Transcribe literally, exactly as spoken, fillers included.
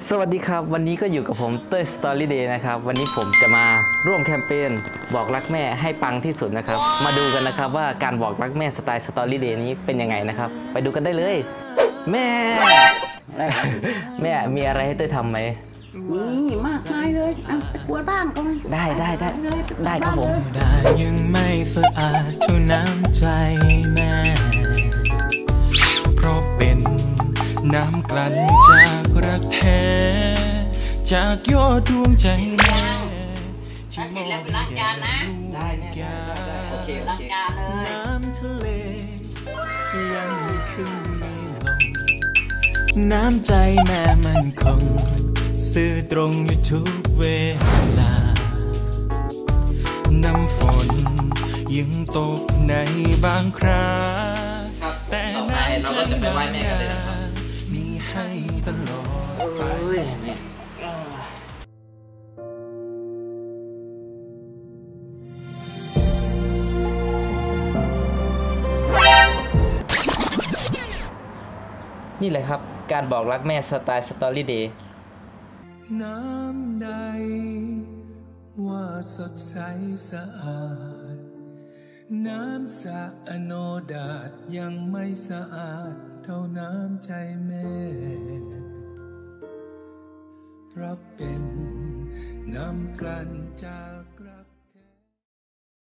สวัสดีครับวันนี้ก็อยู่กับผมเต้ยสตอรี่เดย์นะครับวันนี้ผมจะมาร่วมแคมเปญบอกรักแม่ให้ปังที่สุดนะครับมาดูกันนะครับว่าการบอกรักแม่สไตล์สตอรี่เดย์นี้เป็นยังไงนะครับไปดูกันได้เลยแม่แม่มีอะไรให้เต้ยทำไหมนี่มากมายเลยอ่ะไปกลัวบ้านก็ได้ได้ได้ได้ครับผมได้ยังไม่สะอาดเท่าน้ำใจแม่เพราะเป็นน้ำกลั่นจากรักแท้จากยอดดวงใจแม่ที่มองล้างจานนะได้แน่ได้โอเคล้างจานเลยน้ำทะเลยังไม่ขึ้นมีลมน้ำใจแม่มันคงซื่อตรงอยู่ทุกเวลาน้ำฝนยังตกในบางคราแต่ต่อไปเราก็จะไปไหว้แม่กันเลยนะครับมีให้ตลอดไปนี่แหละครับการบอกรักแม่สไตล์สตอรี่เดย์น้ำใดว่าสดใสสะอาดน้ำสะอโนดาตยังไม่สะอาดเท่าน้ำใจแม่เพราะเป็นน้ำกลั่นจาก